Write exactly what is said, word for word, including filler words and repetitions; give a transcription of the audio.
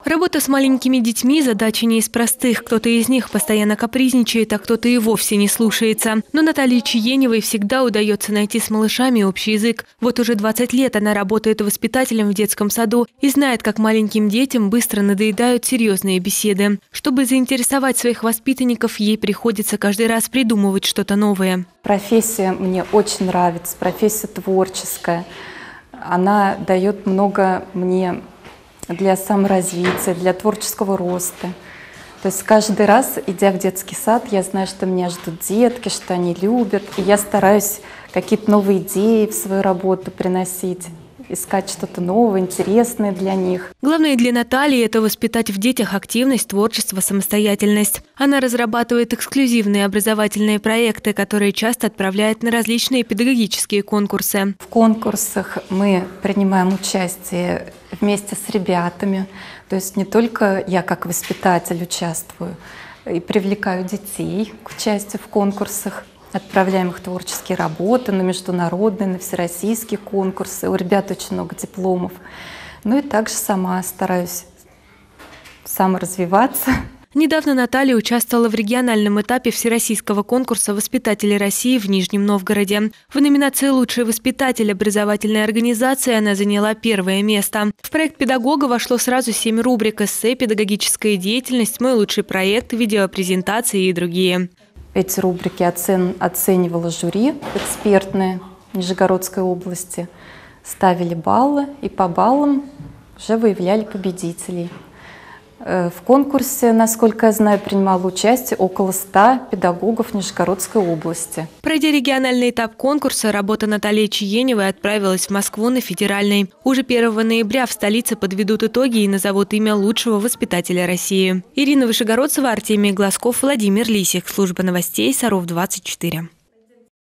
Работа с маленькими детьми – задача не из простых. Кто-то из них постоянно капризничает, а кто-то и вовсе не слушается. Но Наталье Чиеневой всегда удается найти с малышами общий язык. Вот уже двадцать лет она работает воспитателем в детском саду и знает, как маленьким детям быстро надоедают серьезные беседы. Чтобы заинтересовать своих воспитанников, ей приходится каждый раз придумывать что-то новое. Профессия мне очень нравится, профессия творческая. Она дает много мне для саморазвития, для творческого роста. То есть каждый раз, идя в детский сад, я знаю, что меня ждут детки, что они любят. И я стараюсь какие-то новые идеи в свою работу приносить, искать что-то новое, интересное для них. Главное для Натальи – это воспитать в детях активность, творчество, самостоятельность. Она разрабатывает эксклюзивные образовательные проекты, которые часто отправляет на различные педагогические конкурсы. В конкурсах мы принимаем участие вместе с ребятами. То есть не только я как воспитатель участвую, и привлекаю детей к участию в конкурсах. Отправляем их творческие работы на международные, на всероссийские конкурсы. У ребят очень много дипломов. Ну и также сама стараюсь саморазвиваться. Недавно Наталья участвовала в региональном этапе всероссийского конкурса «Воспитатели России» в Нижнем Новгороде. В номинации «Лучший воспитатель образовательной организации» она заняла первое место. В проект педагога вошло сразу семь рубрик: эссе, педагогическая деятельность, мой лучший проект, видеопрезентации и другие. Эти рубрики оцен... оценивало жюри экспертное Нижегородской области. Ставили баллы и по баллам уже выявляли победителей. В конкурсе, насколько я знаю, принимало участие около ста педагогов Нижегородской области. Пройдя региональный этап конкурса, работа Натальи Чиеневой отправилась в Москву на федеральный. Уже первого ноября в столице подведут итоги и назовут имя лучшего воспитателя России. Ирина Вышегородцева, Артемий Глазков, Владимир Лисик. Служба новостей Саров двадцать четыре.